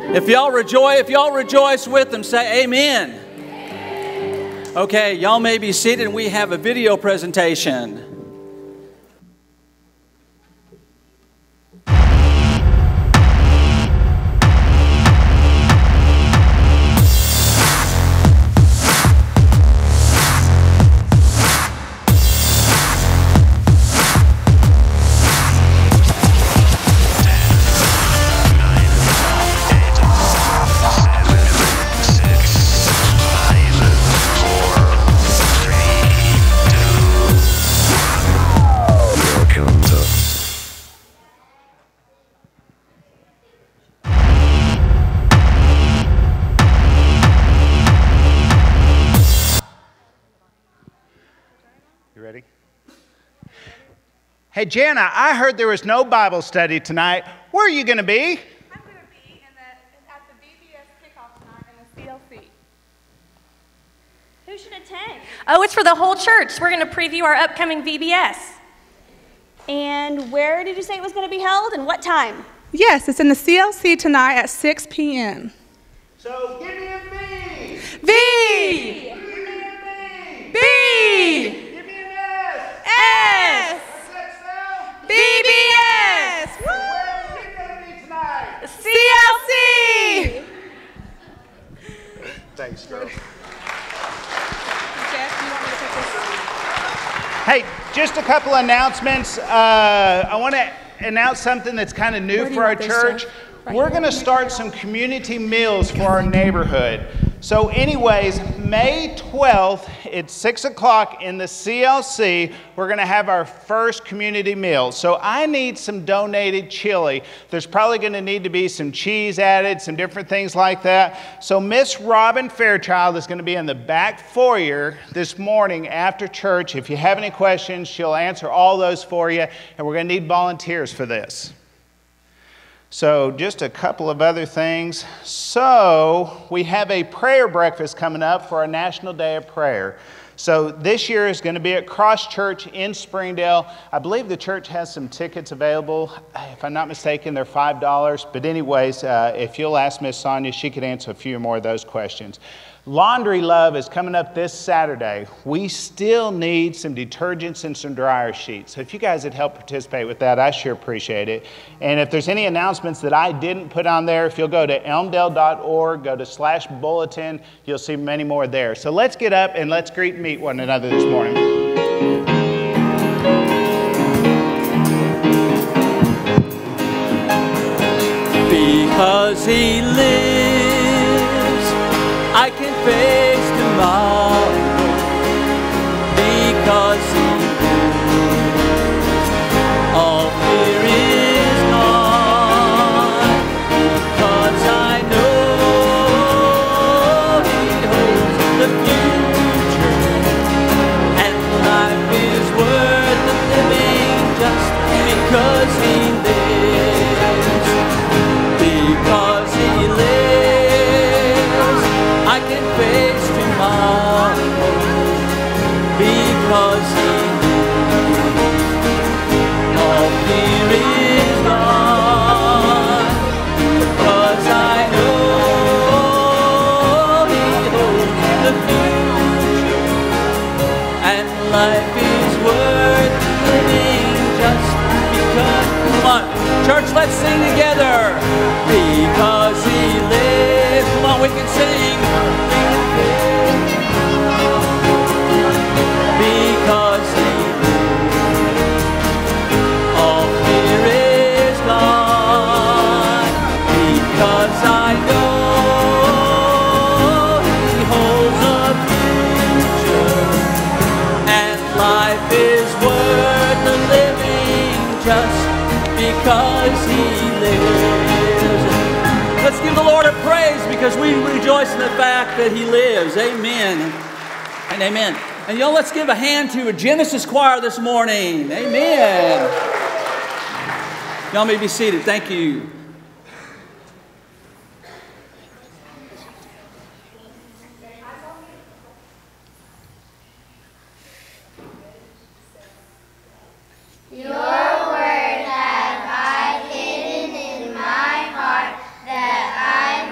If y'all rejoice with them, say amen. Okay, y'all may be seated, and we have a video presentation. Hey, Jana, I heard there was no Bible study tonight. Where are you going to be? I'm going to be at the VBS kickoff tonight in the CLC. Who should attend? Oh, it's for the whole church. We're going to preview our upcoming VBS. And where did you say it was going to be held and what time? Yes, it's in the CLC tonight at 6 p.m. So give me a B. V. Give me a B. B. Give me an S. S. VBS! Woo! Where are you going to be tonight? CLC! Thanks, girl. Jeff, you want me to take this? Hey, just a couple announcements. I want to announce something that's kind of new for our church. We're going to start some community meals for our neighborhood. So anyways, May 12th at 6 o'clock in the CLC, we're going to have our first community meal. So I need some donated chili. There's probably going to need to be some cheese added, some different things like that. So Miss Robin Fairchild is going to be in the back foyer this morning after church. If you have any questions, she'll answer all those for you. And we're going to need volunteers for this. So just a couple of other things. So we have a prayer breakfast coming up for our National Day of Prayer. So this year is going to be at Cross Church in Springdale. I believe the church has some tickets available. If I'm not mistaken, they're $5. But anyways, if you'll ask Miss Sonia, she could answer a few more of those questions. Laundry Love is coming up this Saturday. We still need some detergents and some dryer sheets. So if you guys would help participate with that, I sure appreciate it. And if there's any announcements that I didn't put on there, if you'll go to elmdale.org, go to /bulletin, you'll see many more there. So let's get up and let's greet and meet one another this morning. Because he lives, I can face tomorrow. Because he lives, all fear is gone. Because I know he holds the future, and life is worth the living just because he lives. Because he lives, I can face tomorrow. Because he lives, all fear is gone. Because I know he holds the future, and life is worth living just because. Come on, church, let's sing together. Because he lives. Come on, we can sing. Because he lives, all fear is gone. Because I know he holds a future, and life is worth the living just because he lives. Let's give the Lord a praise because we rejoice in the fact that he lives. Amen and amen. And y'all, let's give a hand to a Genesis choir this morning. Amen. Y'all may be seated. Thank you. Your word have I hidden in my heart that I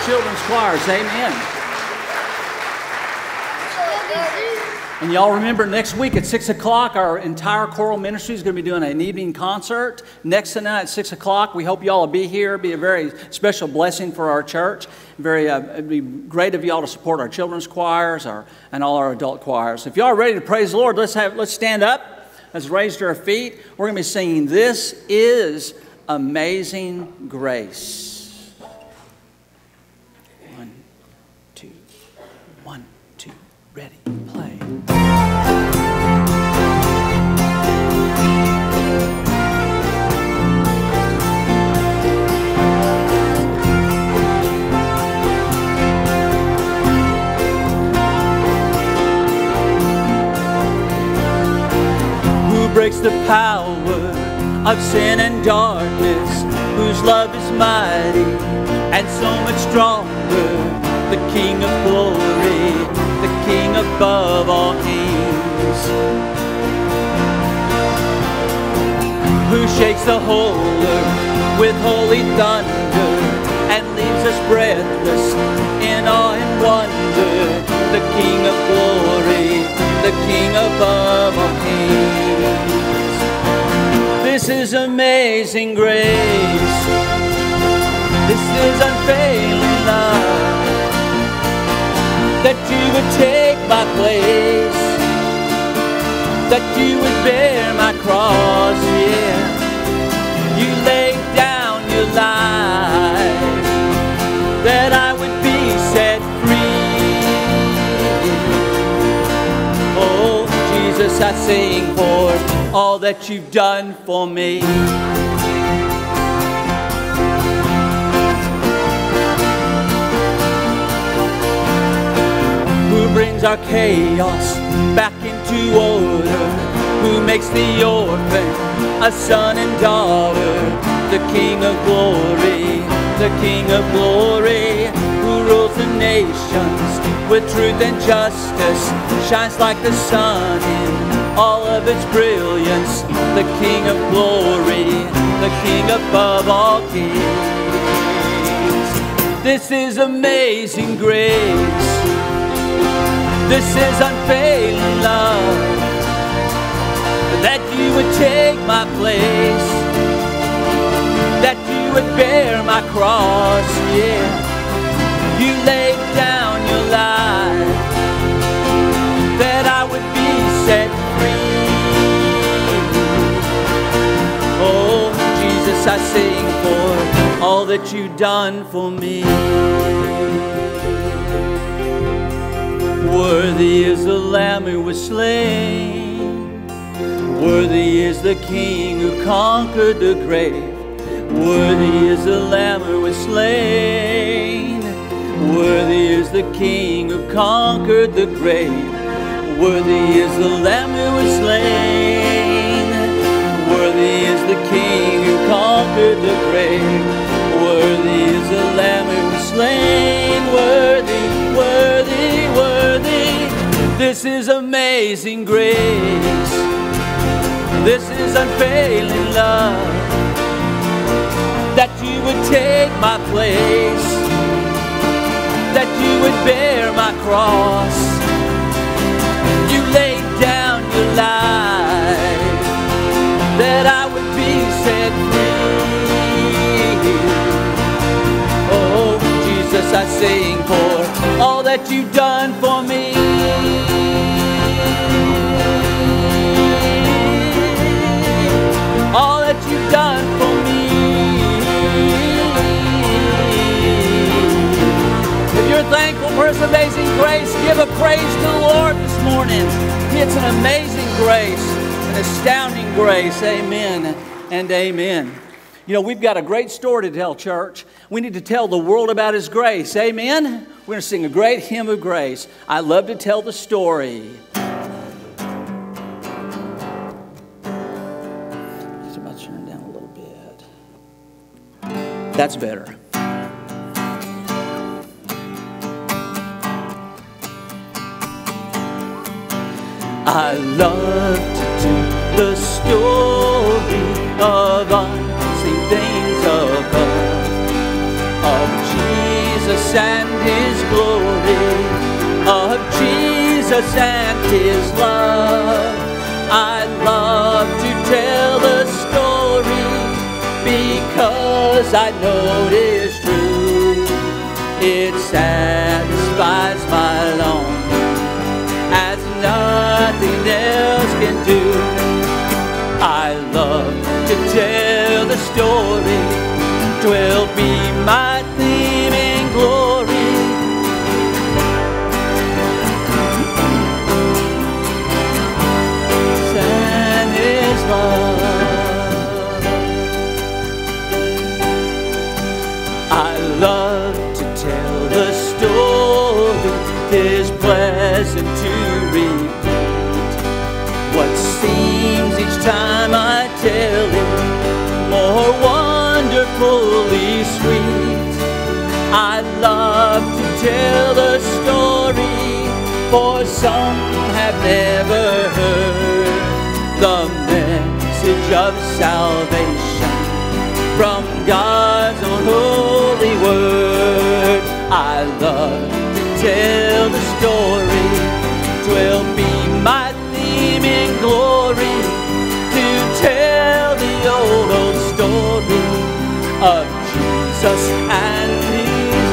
children's choirs. Amen. And y'all remember next week at 6 o'clock, our entire choral ministry is going to be doing an evening concert. Next tonight at 6 o'clock, we hope y'all will be here. It'll be a very special blessing for our church. It'd be great of y'all to support our children's choirs and all our adult choirs. If y'all are ready to praise the Lord, let's stand up. Let's raise to our feet. We're going to be singing, "This is Amazing Grace." 1, 2, 1, 2, ready, play. Who breaks the power of sin and darkness, whose love is mighty and so much stronger, the King of glory, the King above all kings, who shakes the whole earth with holy thunder and leaves us breathless in awe and wonder, the King of glory, the King above all kings. This is amazing grace. This is unfailing love, that you would take my place, that you would bear my cross, yeah. You laid down your life, that I would be set free. Oh, Jesus, I sing for all that you've done for me. Who brings our chaos back into order, who makes the orphan a son and daughter, the King of glory, the King of glory, who rules the nations with truth and justice, shines like the sun in all of its brilliance, the King of glory, the King above all kings. This is amazing grace. This is unfailing love, that you would take my place, that you would bear my cross, yeah. You laid down your life, that I would be set free. Oh, Jesus, I sing for all that you've done for me. Worthy is the Lamb who was slain, worthy is the King who conquered the grave, worthy is the Lamb who was slain, worthy is the King who conquered the grave, worthy is the Lamb who was slain, worthy is the King who conquered the grave, worthy is the Lamb who was slain, worthy, worthy, worthy. This is amazing grace. This is unfailing love, that you would take my place, that you would bear my cross. You laid down your life, that I would be set free. Oh, Jesus, I sing for all that you've done for me. All that you've done for me. If you're thankful for His amazing grace, give a praise to the Lord this morning. It's an amazing grace, an astounding grace. Amen and amen. You know, we've got a great story to tell, church. We need to tell the world about His grace. Amen? We're going to sing a great hymn of grace. I love to tell the story. Turn down a little bit. That's better. I love to do the story of unseen things above, of Jesus Jesus and His love. I love to tell the story because I know it is true. It satisfies my longing as nothing else can do. I love to tell the story. 'Twill be my theme in glory. And His love. I love to tell the story. 'Tis pleasant to repeat what seems each time I tell it more wonderfully sweet. I love to tell the story, for some have never heard the message of salvation from God's own holy word. I love to tell the story. 'Twill be my theme in glory to tell the old story of Jesus and His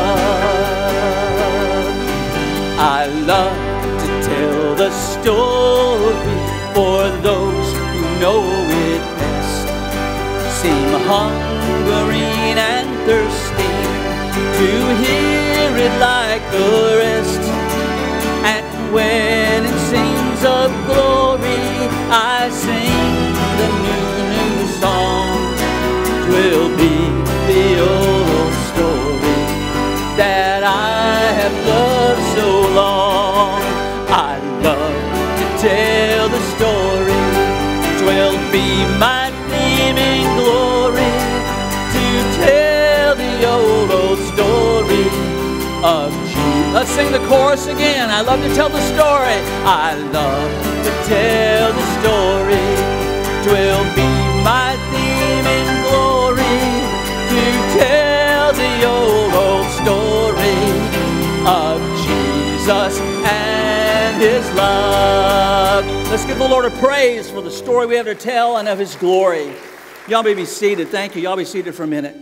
love. I love to tell the story for those who know it best, seem hungering and thirsty to hear it like the rest. And when it sings of glory, I sing the new song. 'Twill be the old story that I have loved so long. I love to tell the story. 'Twill be my theme in glory to tell the old story of Jesus. Let's sing the chorus again. I love to tell the story. I love to tell the story. 'Twill be my theme in glory to tell the old story of Jesus and His love. Let's give the Lord a praise for the story we have to tell and of His glory. Y'all may be seated. Thank you. Y'all be seated for a minute.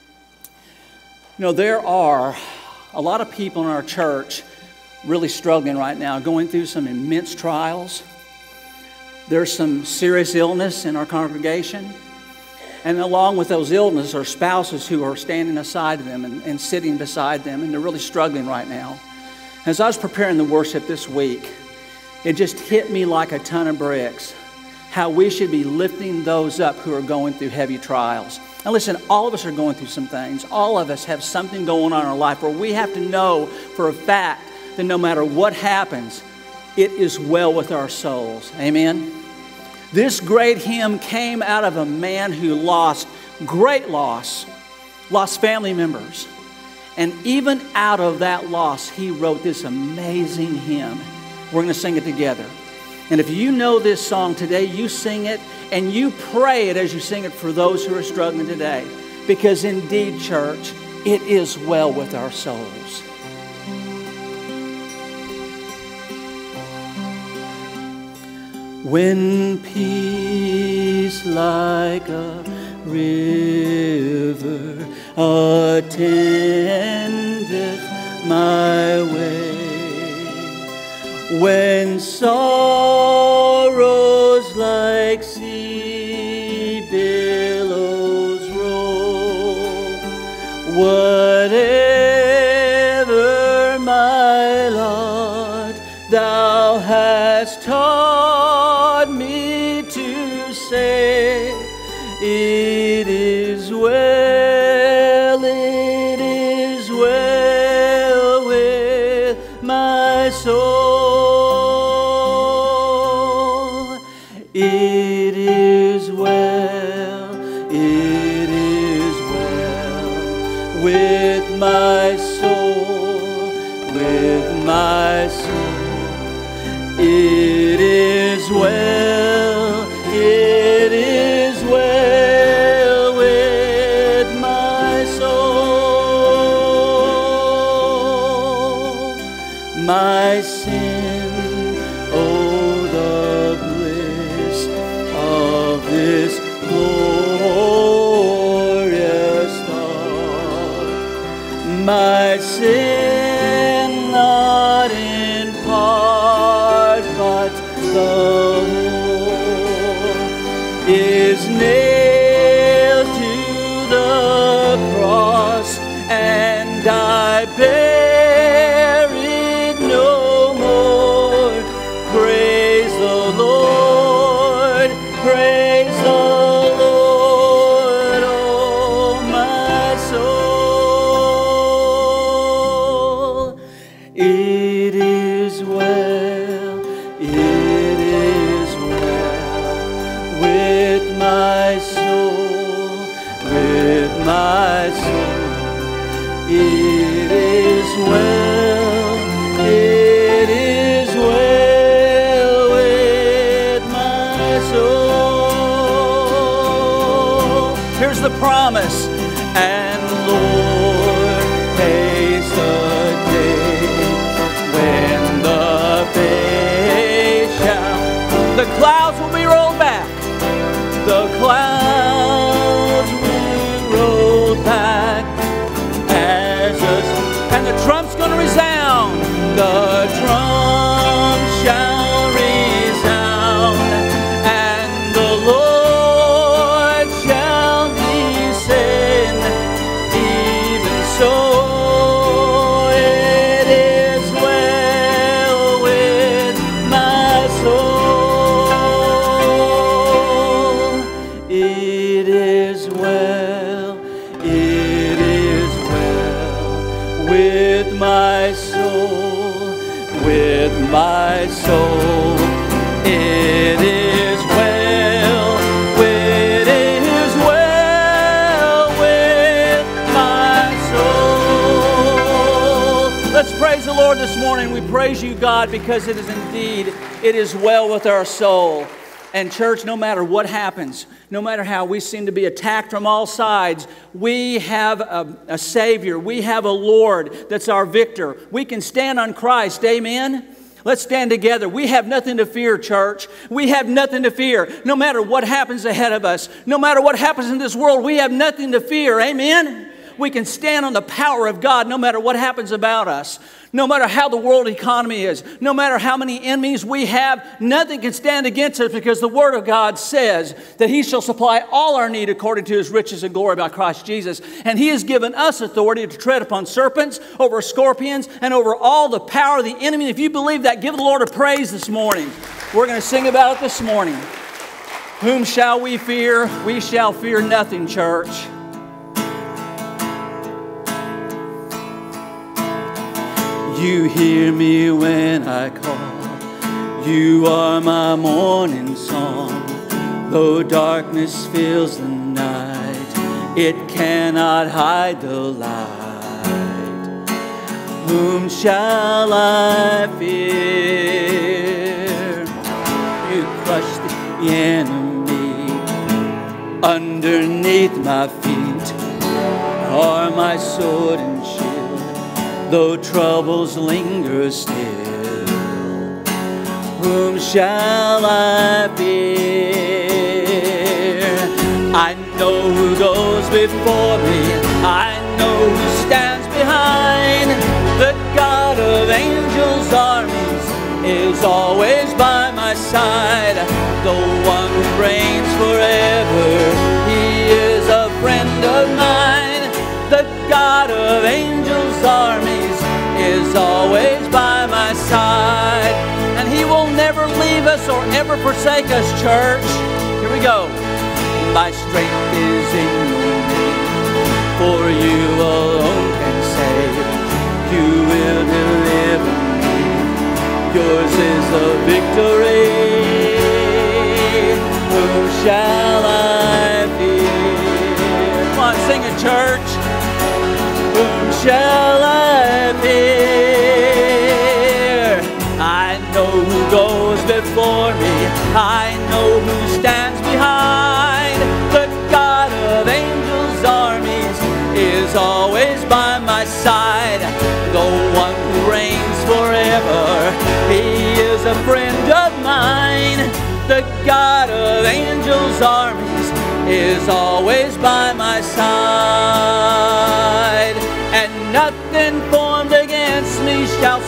You know, there are a lot of people in our church really struggling right now, going through some immense trials. There's some serious illness in our congregation. And along with those illnesses are spouses who are standing aside of them and sitting beside them, and they're really struggling right now. As I was preparing the worship this week, it just hit me like a ton of bricks how we should be lifting those up who are going through heavy trials. Now listen, all of us are going through some things. All of us have something going on in our life where we have to know for a fact that no matter what happens, it is well with our souls. Amen? This great hymn came out of a man who lost great loss, lost family members. And even out of that loss, he wrote this amazing hymn. We're going to sing it together. And if you know this song today, you sing it and you pray it as you sing it for those who are struggling today. Because indeed, church, it is well with our souls. When peace like a river attendeth my way, when sorrows like sea billows roll, whatever my lot, thou hast taught me to say, it is well with my soul. It is well with my soul, with my soul. It is well with my soul. My sin is nailed to the cross, and I bear it no more. Praise the Lord, praise the Lord, oh my soul. It is well, it is well with my soul, with my soul. It is well, it is well with my soul. Here's the promise. And Lord, haste the day when the face shall, the clouds will be rolled back, the clouds will roll back as us, and the trump's going to resound, the trump shall resound, and the Lord shall descend. Even so, it is well with my soul. It is well, it is well with my soul, with my soul. It is well, it is well with my soul. Let's praise the Lord this morning. We praise you, God, because it is indeed, it is well with our soul. And church, no matter what happens, no matter how we seem to be attacked from all sides, we have a Savior. We have a Lord that's our victor. We can stand on Christ. Amen? Let's stand together. We have nothing to fear, church. We have nothing to fear. No matter what happens ahead of us, no matter what happens in this world, we have nothing to fear. Amen? We can stand on the power of God no matter what happens about us. No matter how the world economy is, no matter how many enemies we have, nothing can stand against us because the Word of God says that He shall supply all our need according to His riches and glory by Christ Jesus. And He has given us authority to tread upon serpents, over scorpions, and over all the power of the enemy. If you believe that, give the Lord a praise this morning. We're going to sing about it this morning. Whom shall we fear? We shall fear nothing, church. You hear me when I call. You are my morning song. Though darkness fills the night, it cannot hide the light. Whom shall I fear? You crush the enemy underneath my feet. Are my sword and shield. Though troubles linger still, whom shall I fear? I know who goes before me, I know who stands behind. The God of angels' armies is always by my side. The one who reigns forever, He is a friend of mine. The God of angels' armies is always by my side. And He will never leave us or ever forsake us, church. Here we go. My strength is in your name, for you alone can save. You will deliver me. Yours is the victory. Whom shall I fear? Come on, sing it, church. Whom shall I fear? I know who goes before me, I know who stands behind. The God of angels' armies is always by my side. The one who reigns forever, He is a friend of mine. The God of angels' armies is always by my side. And nothing formed against me shall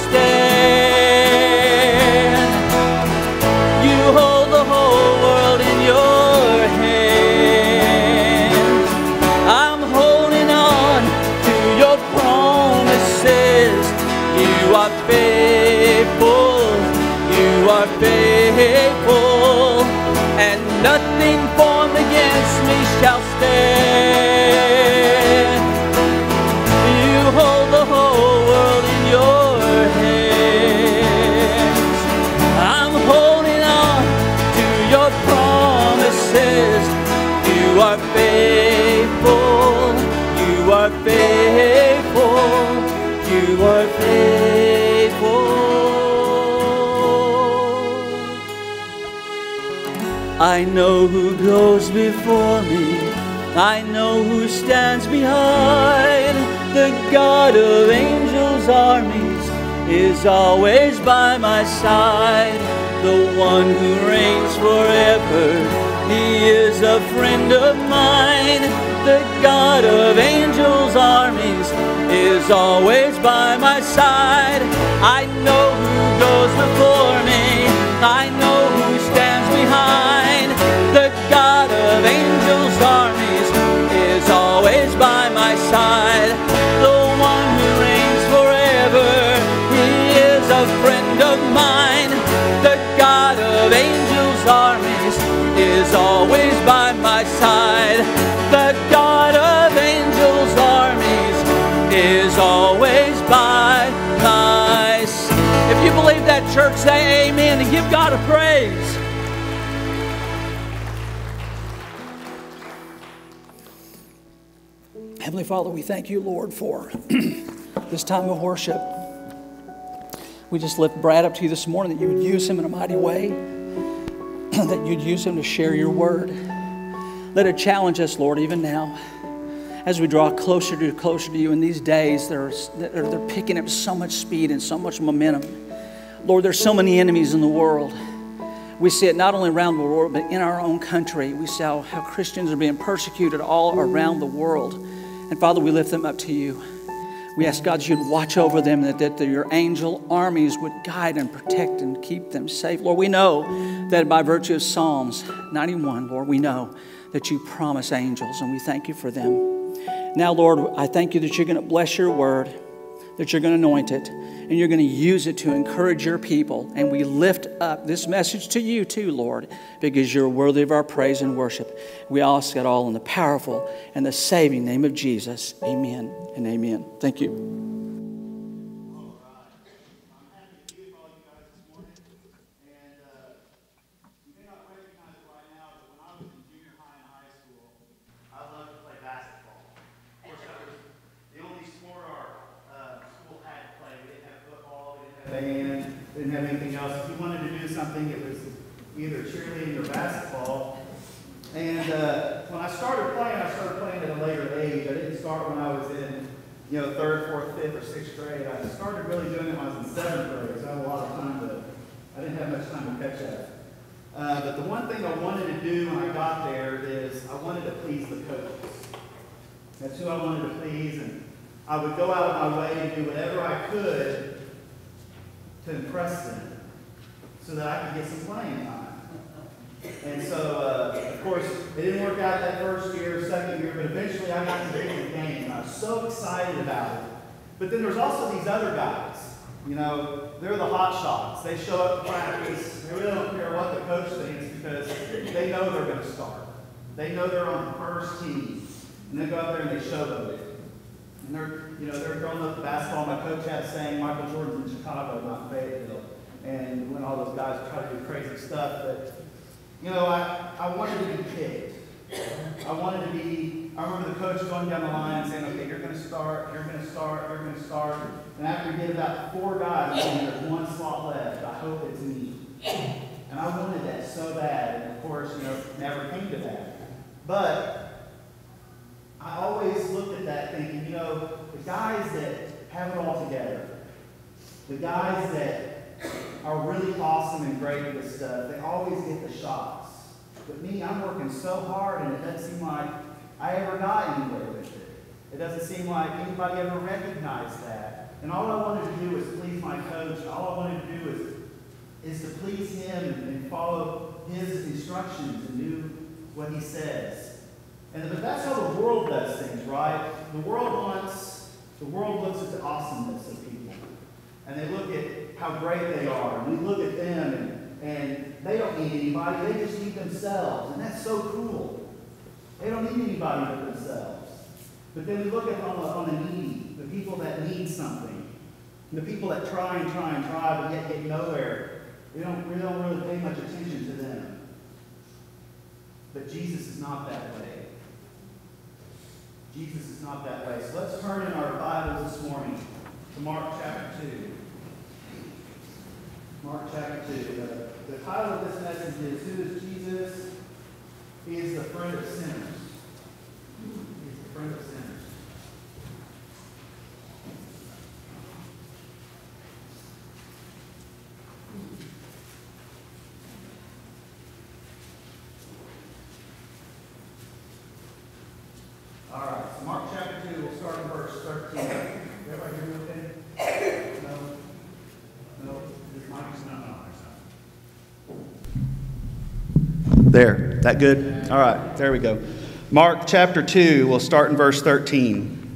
stand. You hold the whole world in your hand. Nothing formed against me shall stand. You hold the whole world in your hands. I'm holding on to your promises. You are faithful. You are faithful. You are faithful. I know who goes before me. I know who stands behind. The God of angels' armies is always by my side. The one who reigns forever, he is a friend of mine. The God of angels' armies is always by my side. I know who goes before me. I know who stands behind. The God of angels' armies is always by my side. The one who reigns forever, he is a friend of mine. The God of angels' armies is always by my side. The God of angels' armies is always by my side. If you believe that, church, say amen and give God a praise. Heavenly Father, we thank you, Lord, for this time of worship. We just lift Brad up to you this morning, that you would use him in a mighty way, that you'd use him to share your word. Let it challenge us, Lord, even now, as we draw closer to you in these days. They're picking up so much speed and so much momentum. Lord, there's so many enemies in the world. We see it not only around the world, but in our own country. We see how Christians are being persecuted all around the world. And Father, we lift them up to you. We ask God that you'd watch over them, that your angel armies would guide and protect and keep them safe. Lord, we know that by virtue of Psalms 91, Lord, we know that you promise angels, and we thank you for them. Now, Lord, I thank you that you're going to bless your word, that you're going to anoint it, and you're going to use it to encourage your people. And we lift up this message to you too, Lord, because you're worthy of our praise and worship. We ask it all in the powerful and the saving name of Jesus. Amen and amen. Thank you. All right. I'm happy to be with all you guys this morning. And you may not recognize it right now, but when I was in junior high and high school, I loved to play basketball. Of course, that was the only sport our school had to play. We didn't have football, we didn't have band, didn't have anything else. If you wanted to do something, it was either cheerleading or basketball. And when I started playing at a later age. I didn't start when I was in, third, fourth, fifth, or sixth grade. I started really doing it when I was in seventh grade, so I had a lot of time I didn't have much time to catch up. But the one thing I wanted to do when I got there is I wanted to please the coaches. That's who I wanted to please, and I would go out of my way and do whatever I could to impress them so that I could get some playing time. And so, of course, it didn't work out that first year, second year, but eventually I got to get in the game, and I was so excited about it. But then there's also these other guys. They're the hot shots. They show up to practice. They really don't care what the coach thinks because they know they're going to start. They know they're on the first team. And they go out there and they show them it. And they're throwing up the basketball. My coach had a saying, Michael Jordan's in Chicago, not Fayetteville. And when all those guys try to do crazy stuff, but I wanted to be picked. I remember the coach going down the line and saying, okay, you're going to start, you're going to start, you're going to start. And after we get about 4 guys, there's one slot left. I hope it's me. And I wanted that so bad. And of course, never came to that. But I always looked at that thinking, the guys that have it all together, the guys that are really awesome and great at this stuff, they always get the shots. But me, I'm working so hard, and it doesn't seem like I ever got anywhere with it. It doesn't seem like anybody ever recognized that. And all I wanted to do was please my coach. All I wanted to do is to please him and follow his instructions and do what he says. But that's how the world does things, right? The world looks at the awesomeness of people. And they look at how great they are. And we look at them and they don't need anybody. They just need themselves. And that's so cool. They don't need anybody but themselves. But then we look at on the needy, the people that need something, the people that try and try and try but yet get nowhere. We don't really pay much attention to them. But Jesus is not that way. Jesus is not that way. So let's turn in our Bibles this morning to Mark chapter 2. Mark chapter 2. The title of this message is, Who is Jesus? He is the friend of sinners. He is the friend of sinners. All right, so Mark chapter 2, we'll start in verse 13. Everybody hear me okay? No? This mic is not on. There, that good? All right, there we go. Mark chapter 2, we'll start in verse 13.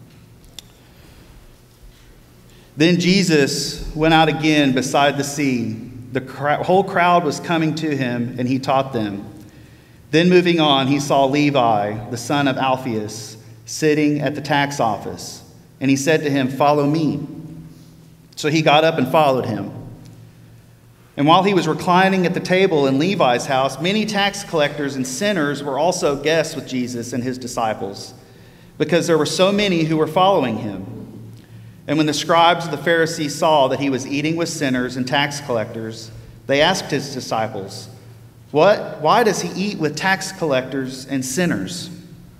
Then Jesus went out again beside the sea. The whole crowd was coming to him, and he taught them. Then moving on, he saw Levi, the son of Alphaeus, sitting at the tax office. And he said to him, "Follow me." So he got up and followed him. And while he was reclining at the table in Levi's house, many tax collectors and sinners were also guests with Jesus and his disciples, because there were so many who were following him. And when the scribes of the Pharisees saw that he was eating with sinners and tax collectors, they asked his disciples, "Why does he eat with tax collectors and sinners?"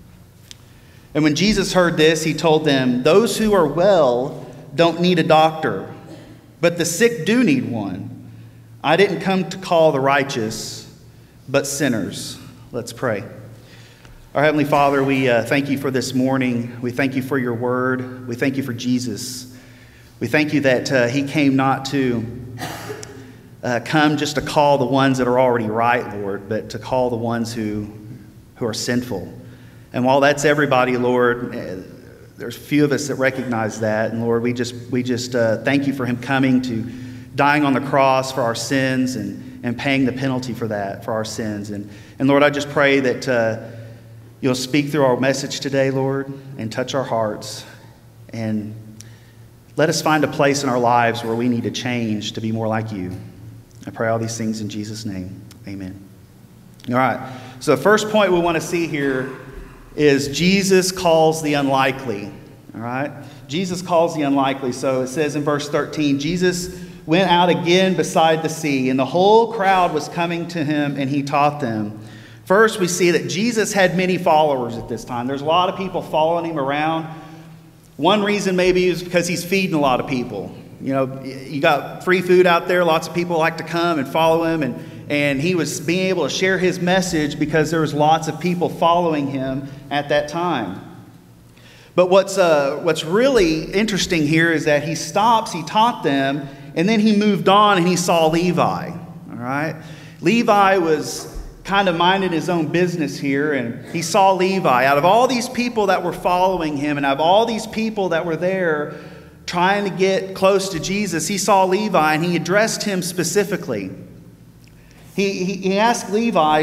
And when Jesus heard this, he told them, "Those who are well don't need a doctor, but the sick do need one. I didn't come to call the righteous, but sinners." Let's pray. Our Heavenly Father, we thank you for this morning. We thank you for your word. We thank you for Jesus. We thank you that he came not to come just to call the ones that are already right, Lord, but to call the ones who are sinful. And while that's everybody, Lord, there's few of us that recognize that. And Lord, we just thank you for him coming to dying on the cross for our sins and paying the penalty for that, for our sins. And Lord, I just pray that you'll speak through our message today, Lord, and touch our hearts. And let us find a place in our lives where we need to change to be more like you. I pray all these things in Jesus' name. Amen. All right. So the first point we want to see here is Jesus calls the unlikely. All right. Jesus calls the unlikely. So it says in verse 13, Jesus went out again beside the sea, and the whole crowd was coming to him, and he taught them. First, we see that Jesus had many followers at this time. There's a lot of people following him around. One reason maybe is because he's feeding a lot of people. You know, you got free food out there. Lots of people like to come and follow him. And he was being able to share his message because there was lots of people following him at that time. But what's really interesting here is that he stops, he taught them, and then he moved on and he saw Levi. All right? Levi was kind of minded his own business here, and he saw Levi. Out of all these people that were following him and out of all these people that were there trying to get close to Jesus, he saw Levi and he addressed him specifically. He asked Levi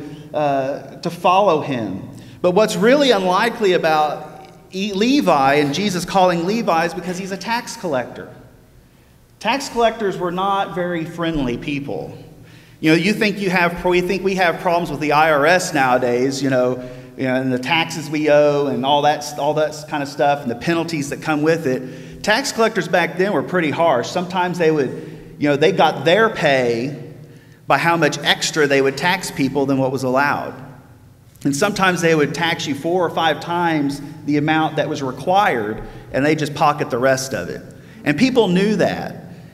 to follow him. But what's really unlikely about Levi and Jesus calling Levi is because he's a tax collector. Tax collectors were not very friendly people. You know, we think we have problems with the IRS nowadays, and the taxes we owe and all that kind of stuff and the penalties that come with it. Tax collectors back then were pretty harsh. Sometimes they got their pay by how much extra they would tax people than what was allowed. And sometimes they would tax you 4 or 5 times the amount that was required, and they just pocket the rest of it. And people knew that.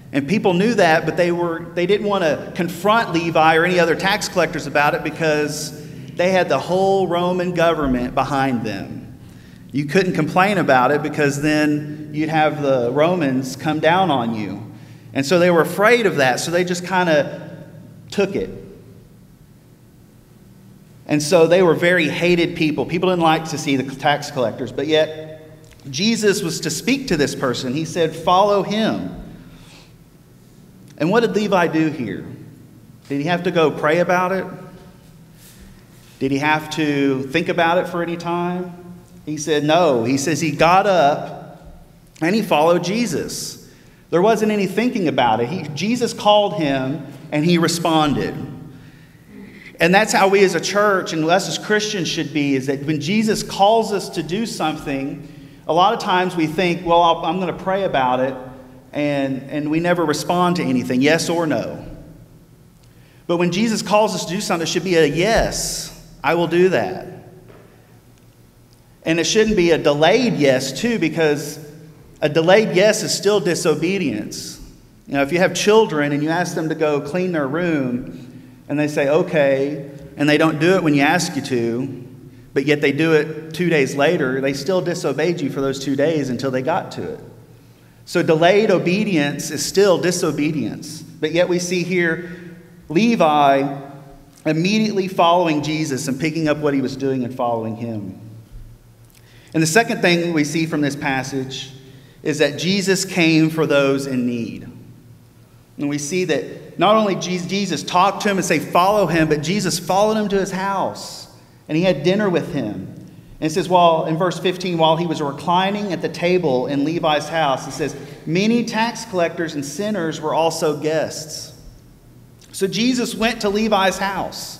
But they didn't want to confront Levi or any other tax collectors about it because they had the whole Roman government behind them. You couldn't complain about it because then you'd have the Romans come down on you. And so they were afraid of that, so they just kind of took it. And so they were very hated people. People didn't like to see the tax collectors, but yet Jesus was to speak to this person. He said, "Follow him." And what did Levi do here? Did he have to go pray about it? Did he have to think about it for any time? He said no. He says he got up and he followed Jesus. There wasn't any thinking about it. Jesus called him and he responded. And that's how we as a church and us as Christians should be, is that when Jesus calls us to do something, a lot of times we think, well, I'm going to pray about it, and we never respond to anything, yes or no. But when Jesus calls us to do something, it should be a yes, I will do that. And it shouldn't be a delayed yes, too, because a delayed yes is still disobedience. You know, if you have children and you ask them to go clean their room, and they say, okay, and they don't do it when you ask you to, but yet they do it 2 days later, they still disobeyed you for those 2 days until they got to it. So delayed obedience is still disobedience. But yet we see here Levi immediately following Jesus and picking up what he was doing and following him. And the second thing we see from this passage is that Jesus came for those in need. And we see that not only Jesus talked to him and say, follow him, but Jesus followed him to his house. And he had dinner with him. And it says, in verse 15, while he was reclining at the table in Levi's house, it says, many tax collectors and sinners were also guests. So Jesus went to Levi's house.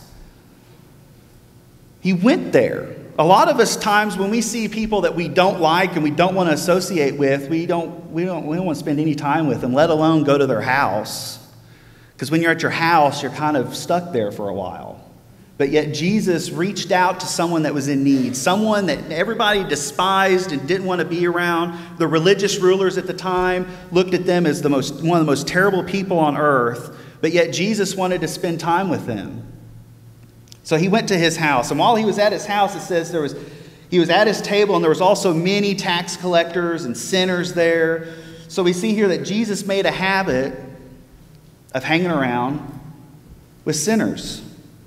He went there. A lot of us times when we see people that we don't like and we don't want to associate with, we don't want to spend any time with them, let alone go to their house. Because when you're at your house, you're kind of stuck there for a while. But yet Jesus reached out to someone that was in need, someone that everybody despised and didn't want to be around. The religious rulers at the time looked at them as one of the most terrible people on earth, but yet Jesus wanted to spend time with them. So he went to his house, and while he was at his house, it says he was at his table, and there was also many tax collectors and sinners there. So we see here that Jesus made a habit of hanging around with sinners.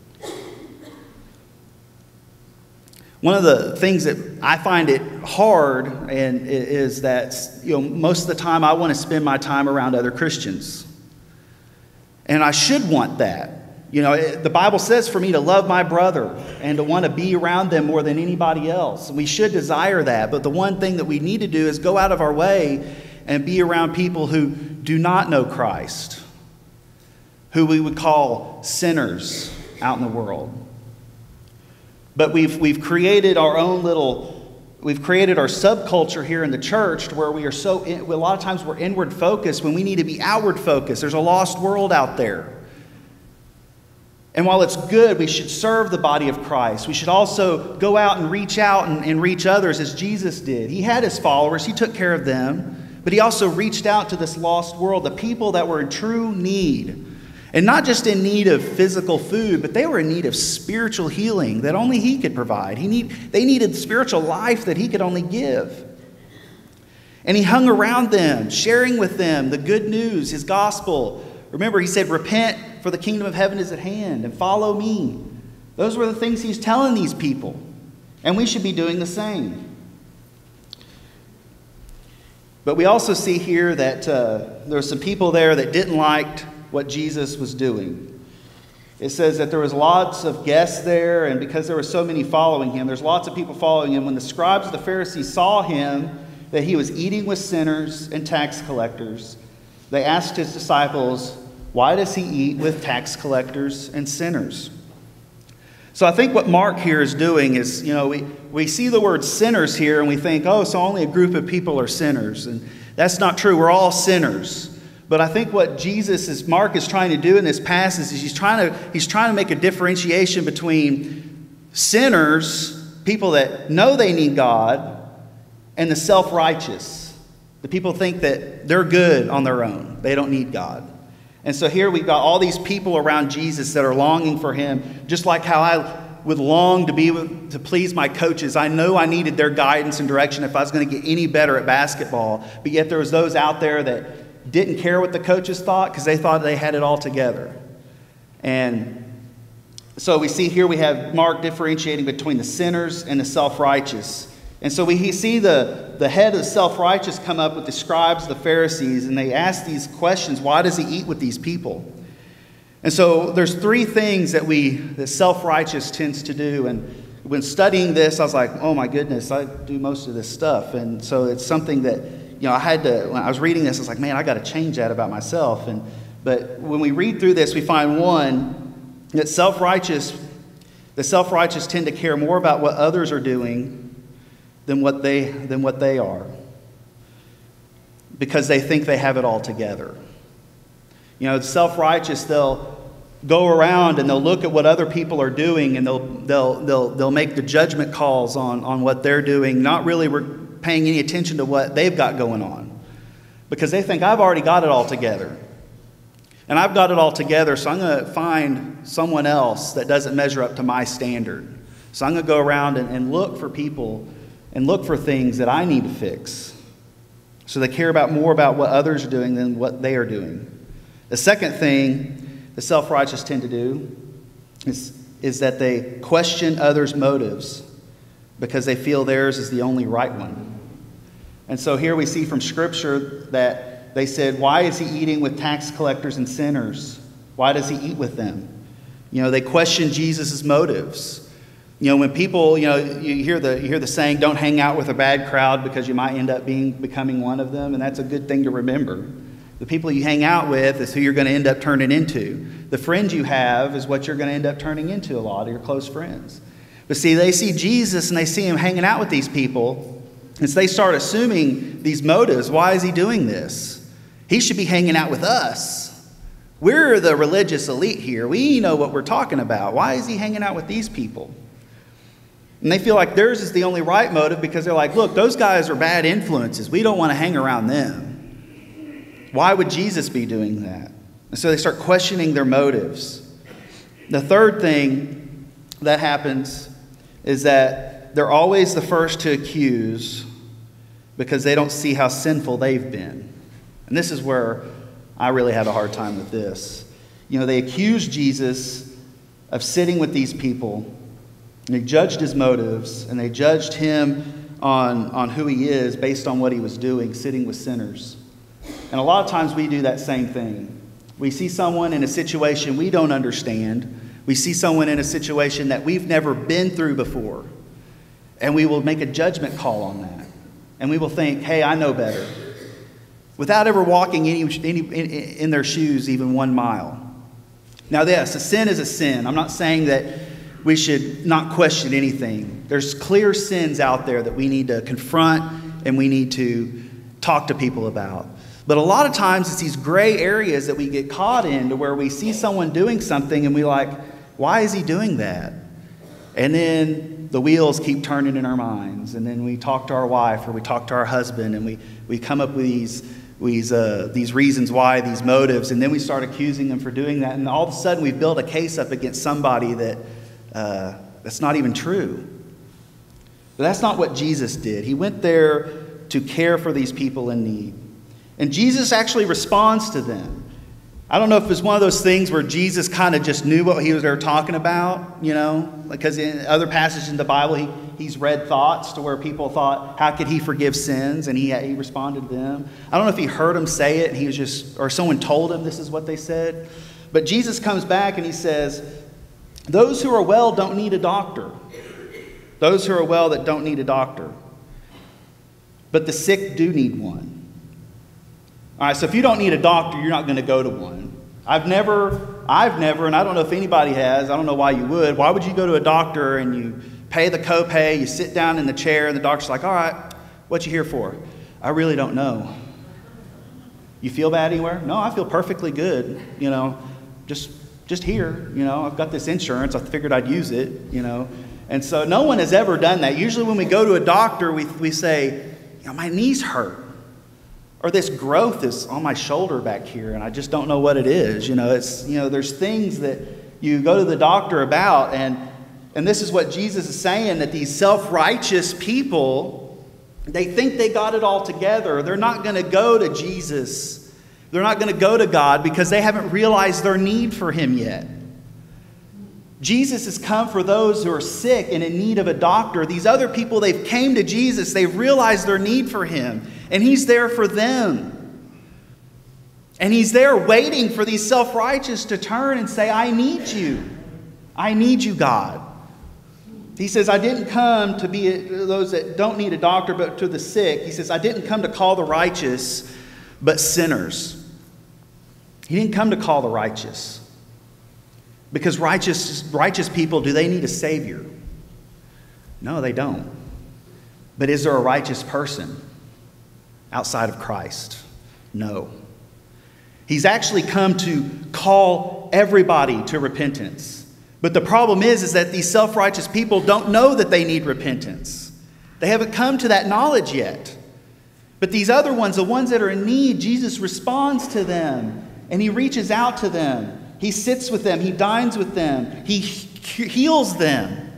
One of the things that I find it hard and is that most of the time I want to spend my time around other Christians. And I should want that. The Bible says for me to love my brother and to want to be around them more than anybody else. We should desire that. But the one thing that we need to do is go out of our way and be around people who do not know Christ, who we would call sinners out in the world. But we've created our own we've created our subculture here in the church to where we are a lot of times we're inward focused when we need to be outward focused. There's a lost world out there. And while it's good, we should serve the body of Christ. We should also go out and reach others as Jesus did. He had his followers. He took care of them. But he also reached out to this lost world, the people that were in true need. And not just in need of physical food, but they were in need of spiritual healing that only he could provide. They needed spiritual life that he could only give. And he hung around them, sharing with them the good news, his gospel. Remember, he said, repent, for the kingdom of heaven is at hand, and follow me. Those were the things he's telling these people. And we should be doing the same. But we also see here that there were some people there that didn't like what Jesus was doing. It says that there was lots of guests there, and because there were so many following him, there's lots of people following him. When the scribes and the Pharisees saw him, that he was eating with sinners and tax collectors, they asked his disciples, why does he eat with tax collectors and sinners? So I think what Mark here is doing is, we see the word sinners here and we think, so only a group of people are sinners. And that's not true. We're all sinners. But I think what Mark is trying to do in this passage is he's trying to make a differentiation between sinners, people that know they need God, and the self-righteous. The people think that they're good on their own. They don't need God. And so here we've got all these people around Jesus that are longing for him, just like how I would long to please my coaches. I know I needed their guidance and direction if I was going to get any better at basketball. But yet there was those out there that didn't care what the coaches thought because they thought they had it all together. And so we see here we have Mark differentiating between the sinners and the self-righteous. And so we see the head of the self-righteous come up with the scribes, the Pharisees, and they ask these questions. Why does he eat with these people? And so there's three things that self-righteous tends to do. And when studying this, I was like, oh my goodness, I do most of this stuff. And so it's something that, when I was reading this, I was like, man, I got to change that about myself. But when we read through this, we find one, that the self-righteous tend to care more about what others are doing than what they are, because they think they have it all together. The self-righteous, they'll go around and they'll look at what other people are doing, and they'll make the judgment calls on what they're doing, not really paying any attention to what they've got going on, because they think, I've already got it all together. And I've got it all together, so I'm going to find someone else that doesn't measure up to my standard. So I'm going to go around and look for people and look for things that I need to fix. So they care more about what others are doing than what they are doing. The second thing the self-righteous tend to do is that they question others' motives because they feel theirs is the only right one. And so here we see from Scripture that they said, why is he eating with tax collectors and sinners? Why does he eat with them? They question Jesus' motives. When people, you hear the saying, don't hang out with a bad crowd because you might end up becoming one of them. And that's a good thing to remember. The people you hang out with is who you're going to end up turning into. The friends you have is what you're going to end up turning into, a lot of your close friends. But see, they see Jesus and they see him hanging out with these people. And so they start assuming these motives. Why is he doing this? He should be hanging out with us. We're the religious elite here. We know what we're talking about. Why is he hanging out with these people? And they feel like theirs is the only right motive because they're like, look, those guys are bad influences. We don't want to hang around them. Why would Jesus be doing that? And so they start questioning their motives. The third thing that happens is that they're always the first to accuse because they don't see how sinful they've been. And this is where I really have a hard time with this. They accused Jesus of sitting with these people, and they judged his motives, and they judged him on who he is based on what he was doing, sitting with sinners. And a lot of times we do that same thing. We see someone in a situation we don't understand. We see someone in a situation that we've never been through before, and we will make a judgment call on that. And we will think, hey, I know better, without ever walking in their shoes even 1 mile. Now, yes, a sin is a sin. I'm not saying that we should not question anything. There's clear sins out there that we need to confront and we need to talk to people about. But a lot of times it's these gray areas that we get caught in, to where we see someone doing something and we're like, why is he doing that? And then the wheels keep turning in our minds. And then we talk to our wife or we talk to our husband, and we come up with these reasons why, these motives, and then we start accusing them for doing that. And all of a sudden we've built a case up against somebody that's not even true. But that's not what Jesus did. He went there to care for these people in need. And Jesus actually responds to them. I don't know if it's one of those things where Jesus kind of just knew what he was there talking about, because in other passages in the Bible, he's read thoughts to where people thought, how could he forgive sins? And he responded to them. I don't know if he heard them say it and he was just, or someone told him this is what they said. But Jesus comes back and he says, those who are well don't need a doctor. Those who are well that don't need a doctor. But the sick do need one. All right, so if you don't need a doctor, you're not going to go to one. I've never, and I don't know if anybody has, I don't know why you would. Why would you go to a doctor and you pay the copay, you sit down in the chair, and the doctor's like, all right, what you here for? I really don't know. You feel bad anywhere? No, I feel perfectly good, just here, I've got this insurance, I figured I'd use it, And so no one has ever done that. Usually when we go to a doctor, we say, my knees hurt. Or this growth is on my shoulder back here, and I just don't know what it is. There's things that you go to the doctor about, and this is what Jesus is saying, that these self-righteous people, they think they got it all together. They're not going to go to Jesus. They're not going to go to God because they haven't realized their need for him yet. Jesus has come for those who are sick and in need of a doctor. These other people, they've came to Jesus. They've realized their need for him, and he's there for them. And he's there waiting for these self-righteous to turn and say, I need you. I need you, God. He says, I didn't come to be those that don't need a doctor, but to the sick. He says, I didn't come to call the righteous, but sinners. He didn't come to call the righteous. Because righteous people, do they need a Savior? No, they don't. But is there a righteous person outside of Christ? No. He's actually come to call everybody to repentance. But the problem is that these self-righteous people don't know that they need repentance. They haven't come to that knowledge yet. But these other ones, the ones that are in need, Jesus responds to them and he reaches out to them. He sits with them. He dines with them. He heals them.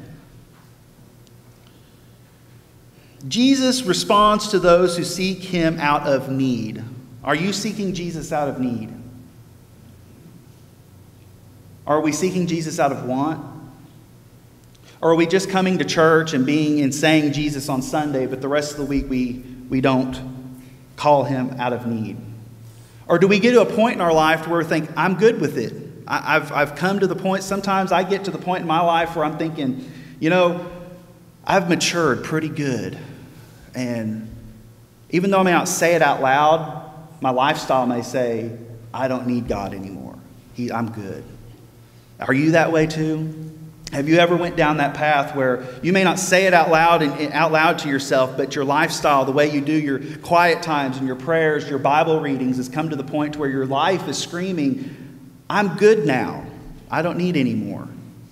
Jesus responds to those who seek him out of need. Are you seeking Jesus out of need? Are we seeking Jesus out of want? Or are we just coming to church and saying Jesus on Sunday, but the rest of the week we don't call him out of need? Or do we get to a point in our life where we think, I'm good with it? I've come to the point, sometimes I get to the point in my life where I'm thinking, I've matured pretty good. And even though I may not say it out loud, my lifestyle may say, I don't need God anymore. I'm good. Are you that way too? Have you ever went down that path where you may not say it out loud to yourself, but your lifestyle, the way you do your quiet times and your prayers, your Bible readings, has come to the point where your life is screaming, I'm good now. I don't need any more.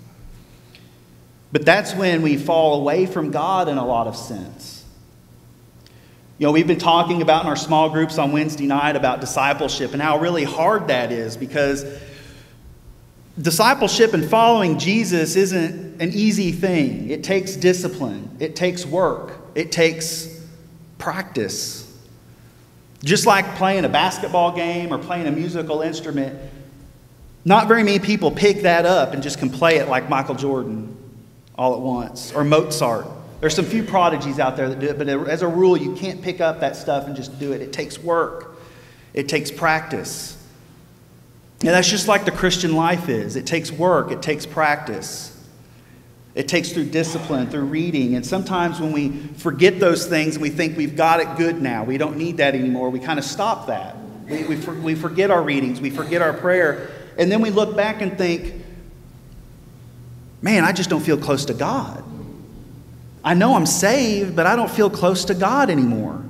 But that's when we fall away from God in a lot of sense. We've been talking about in our small groups on Wednesday night about discipleship and how really hard that is, because discipleship and following Jesus isn't an easy thing. It takes discipline. It takes work. It takes practice. Just like playing a basketball game or playing a musical instrument, not very many people pick that up and just can play it like Michael Jordan all at once, or Mozart. There's some few prodigies out there that do it, but as a rule, you can't pick up that stuff and just do it. It takes work. It takes practice. And that's just like the Christian life is. It takes work. It takes practice. It takes through discipline, through reading. And sometimes when we forget those things and we think we've got it good now, we don't need that anymore, we kind of stop that. We forget our readings. We forget our prayer. And then we look back and think, man, I just don't feel close to God. I know I'm saved, but I don't feel close to God anymore.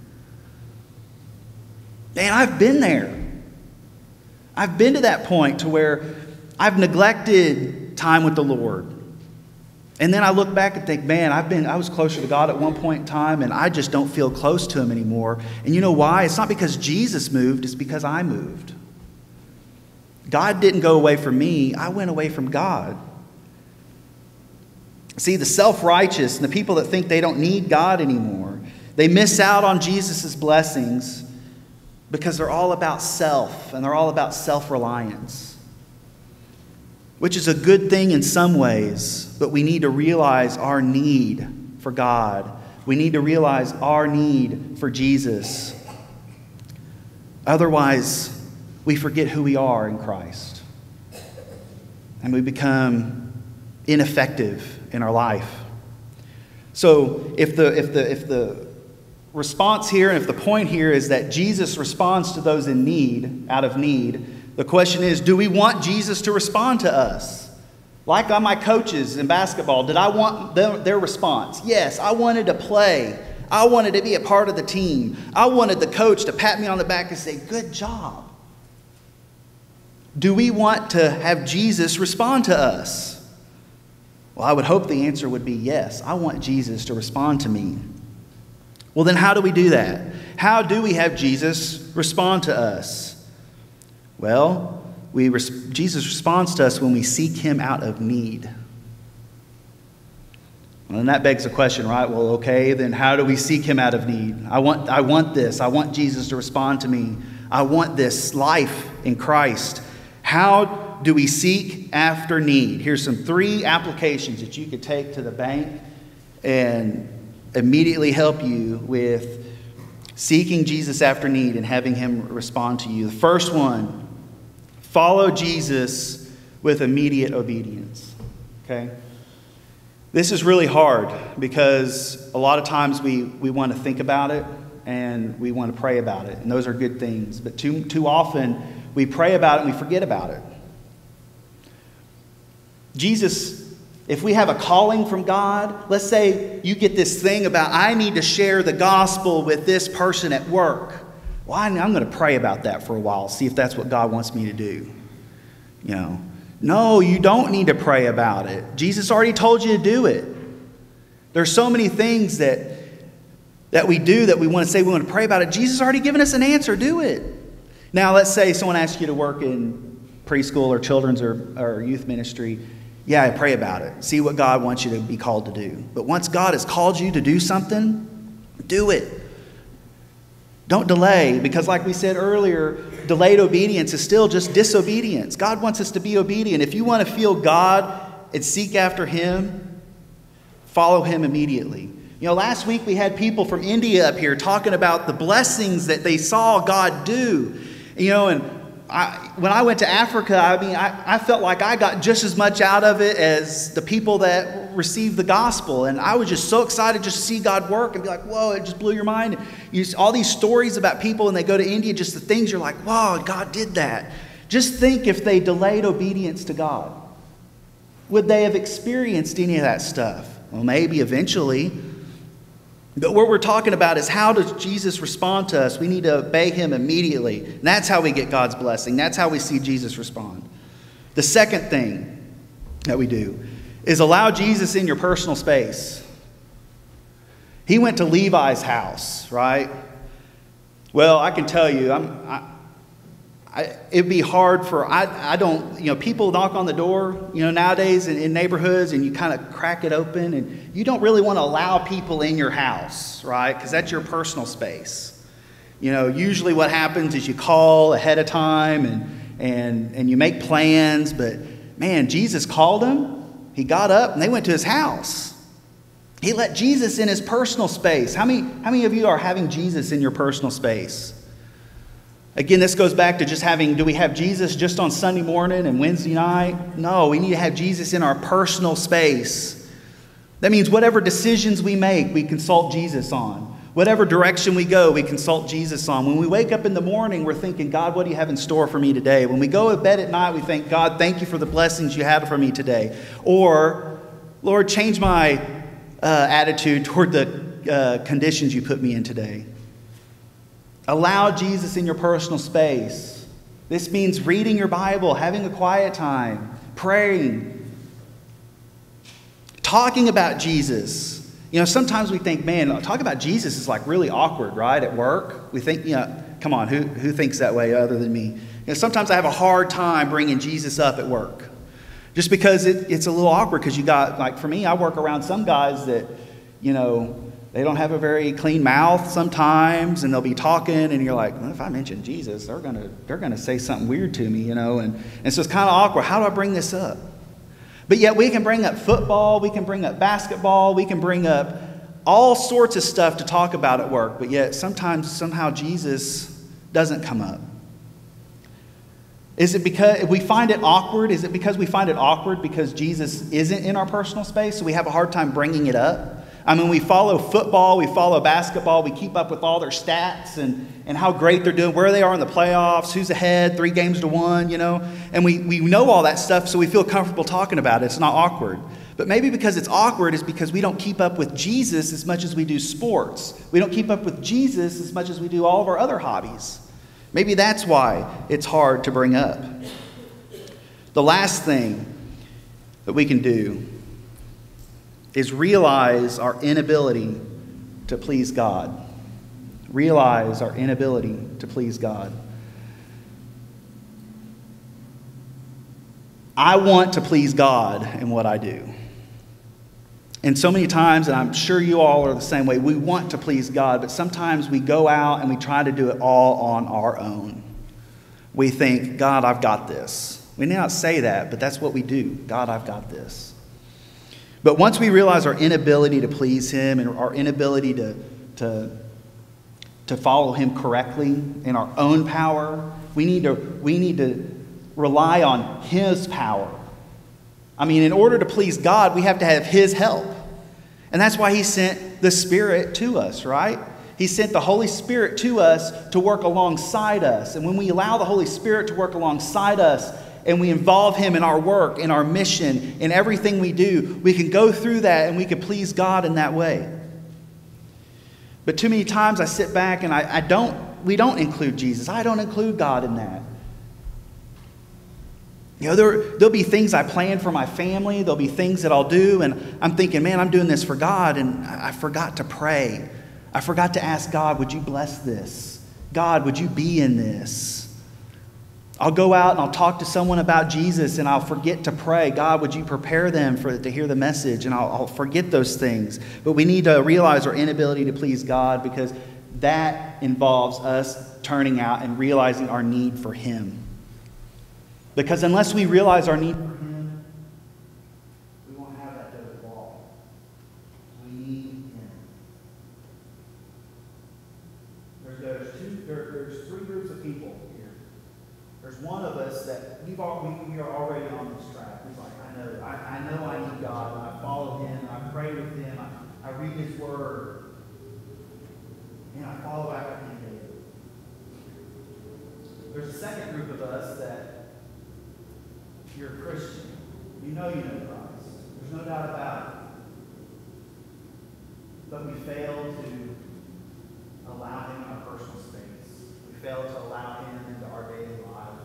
Man, I've been there. I've been to that point to where I've neglected time with the Lord. And then I look back and think, man, I was closer to God at one point in time, and I just don't feel close to him anymore. And you know why? It's not because Jesus moved, it's because I moved. God didn't go away from me, I went away from God. See, the self-righteous and the people that think they don't need God anymore, they miss out on Jesus' blessings because they're all about self and they're all about self-reliance, which is a good thing in some ways, but we need to realize our need for God. We need to realize our need for Jesus. Otherwise, we forget who we are in Christ, and we become ineffective in our life. So if the response here and if the point here is that Jesus responds to those in need, out of need, the question is, do we want Jesus to respond to us? Like on my coaches in basketball, did I want their response? Yes, I wanted to play. I wanted to be a part of the team. I wanted the coach to pat me on the back and say, good job. Do we want to have Jesus respond to us? Well, I would hope the answer would be yes. I want Jesus to respond to me. Well, then how do we do that? How do we have Jesus respond to us? Well, Jesus responds to us when we seek him out of need. Well, and that begs the question, right? Well, okay, then how do we seek him out of need? I want this. I want Jesus to respond to me. I want this life in Christ. How do we seek after need? Here's some 3 applications that you could take to the bank and immediately help you with seeking Jesus after need and having him respond to you. The first one, follow Jesus with immediate obedience. Okay? This is really hard because a lot of times we want to think about it and we want to pray about it, and those are good things. But too often we pray about it and we forget about it. Jesus, if we have a calling from God, let's say you get this thing about, I need to share the gospel with this person at work. Well, I'm going to pray about that for a while, see if that's what God wants me to do. You know, no, you don't need to pray about it. Jesus already told you to do it. There's so many things that we do that we want to say we want to pray about it. Jesus has already given us an answer. Do it. Now, let's say someone asks you to work in preschool or children's or youth ministry. Yeah, pray about it. See what God wants you to be called to do. But once God has called you to do something, do it. Don't delay, because like we said earlier, delayed obedience is still just disobedience. God wants us to be obedient. If you want to feel God and seek after him, follow him immediately. You know, last week we had people from India up here talking about the blessings that they saw God do. You know, and when I went to Africa, I felt like I got just as much out of it as the people that received the gospel. And I was just so excited just to see God work and be like, whoa, it just blew your mind. All these stories about people and they go to India, just the things you're like, wow, God did that. Just think if they delayed obedience to God. Would they have experienced any of that stuff? Well, maybe eventually. But what we're talking about is, how does Jesus respond to us? We need to obey him immediately. And that's how we get God's blessing. That's how we see Jesus respond. The second thing that we do is allow Jesus in your personal space. He went to Levi's house, right? Well, I can tell you, it'd be hard for, I don't, you know, people knock on the door, you know, nowadays in neighborhoods, and you kind of crack it open, and you don't really want to allow people in your house, right? Because that's your personal space. You know, usually what happens is you call ahead of time and you make plans, but man, Jesus called him. He got up and they went to his house. He let Jesus in his personal space. How many of you are having Jesus in your personal space? Again, this goes back to just do we have Jesus just on Sunday morning and Wednesday night? No, we need to have Jesus in our personal space. That means whatever decisions we make, we consult Jesus on. Whatever direction we go, we consult Jesus on. When we wake up in the morning, we're thinking, God, what do you have in store for me today? When we go to bed at night, we think, God, thank you for the blessings you had for me today. Or, Lord, change my attitude toward the conditions you put me in today. Allow Jesus in your personal space. This means reading your Bible, having a quiet time, praying, talking about Jesus. You know, sometimes we think, man, talk about Jesus is like really awkward, right? At work, we think, you know, come on, who thinks that way other than me? You know, sometimes I have a hard time bringing Jesus up at work, just because it's a little awkward. Because you got, like, for me, I work around some guys that, you know, they don't have a very clean mouth sometimes, and they'll be talking, and you're like, well, if I mention Jesus, they're gonna say something weird to me, you know, and so it's kind of awkward. How do I bring this up? But yet we can bring up football, we can bring up basketball, we can bring up all sorts of stuff to talk about at work, but yet sometimes somehow Jesus doesn't come up. Is it because we find it awkward? Is it because we find it awkward because Jesus isn't in our personal space, so we have a hard time bringing it up? I mean, we follow football, we follow basketball, we keep up with all their stats and how great they're doing, where they are in the playoffs, who's ahead, 3 games to 1, you know. And we know all that stuff, so we feel comfortable talking about it. It's not awkward. But maybe because it's awkward is because we don't keep up with Jesus as much as we do sports. We don't keep up with Jesus as much as we do all of our other hobbies. Maybe that's why it's hard to bring up. The last thing that we can do is realize our inability to please God. Realize our inability to please God. I want to please God in what I do. And so many times, and I'm sure you all are the same way, we want to please God, but sometimes we go out and we try to do it all on our own. We think, God, I've got this. We may not say that, but that's what we do. God, I've got this. But once we realize our inability to please him and our inability to to follow him correctly in our own power. We need to rely on his power. I mean, in order to please God, we have to have his help. And that's why he sent the Spirit to us, right? He sent the Holy Spirit to us to work alongside us. And when we allow the Holy Spirit to work alongside us and we involve him in our work, in our mission, in everything we do, we can go through that and we can please God in that way. But too many times I sit back and we don't include Jesus. I don't include God in that. You know, there'll be things I plan for my family. There'll be things that I'll do, and I'm thinking, man, I'm doing this for God, and I forgot to pray. I forgot to ask God, would you bless this? God, would you be in this? I'll go out and I'll talk to someone about Jesus, and I'll forget to pray. God, would you prepare them to hear the message? And I'll forget those things. But we need to realize our inability to please God, because that involves us turning out and realizing our need for him. Because unless we realize our need for him, we won't have that double wall. We need him. There's three groups of people here. There's one of us that we are already on this track. He's like, I know I need God, and I follow him, and I pray with him, I read his word, and I follow after him daily. There's a second group of us that you're a Christian. You know Christ. There's no doubt about it. But we fail to allow him in our personal space. We fail to allow him into our daily lives.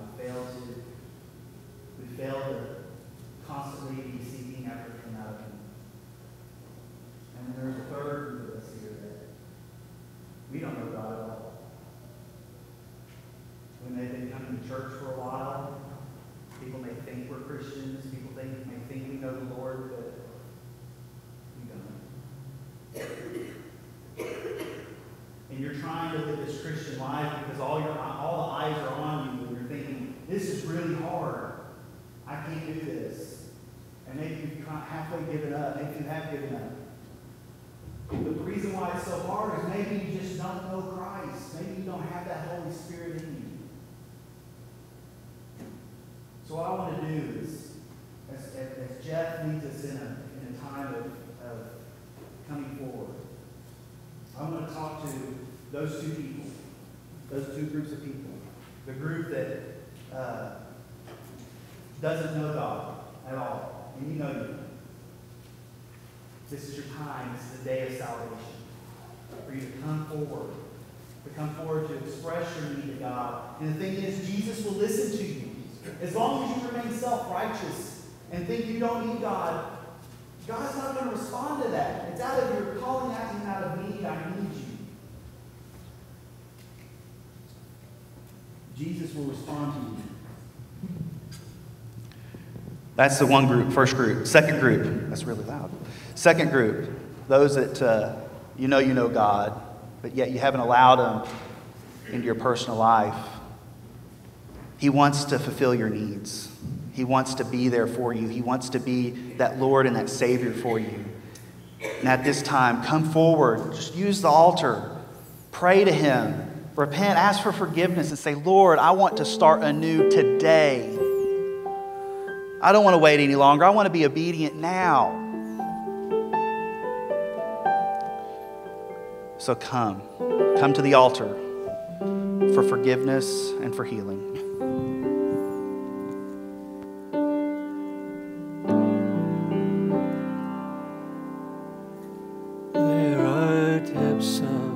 We fail to constantly be seeking after him out of him. And then there's a third group of us here that we don't know God at all. We may have been coming to church for a while. People may think we're Christians. People may think we know the Lord, but we don't. And you're trying to live this Christian life because all the eyes are on you, and you're thinking, this is really hard. I can't do this. And maybe you've halfway given up. Maybe you have given up. But the reason why it's so hard is maybe you just don't know Christ. Maybe you don't have that Holy Spirit in you. So what I want to do is, as Jeff leads us in a time of coming forward, I want to talk to those two people, those two groups of people. The group that doesn't know God at all, and you know you. This is your time. This is the day of salvation. For you to come forward to express your need to God. And the thing is, Jesus will listen to you. As long as you remain self-righteous and think you don't need God, God's not going to respond to that. It's out of your calling out to him out of need. I need you. Jesus will respond to you. That's the one group, first group. Second group, that's really loud. Second group, those that you know God, but yet you haven't allowed him into your personal life. He wants to fulfill your needs. He wants to be there for you. He wants to be that Lord and that Savior for you. And at this time, come forward. Just use the altar. Pray to him. Repent. Ask for forgiveness and say, Lord, I want to start anew today. I don't want to wait any longer. I want to be obedient now. So come. Come to the altar for forgiveness and for healing. There are depths of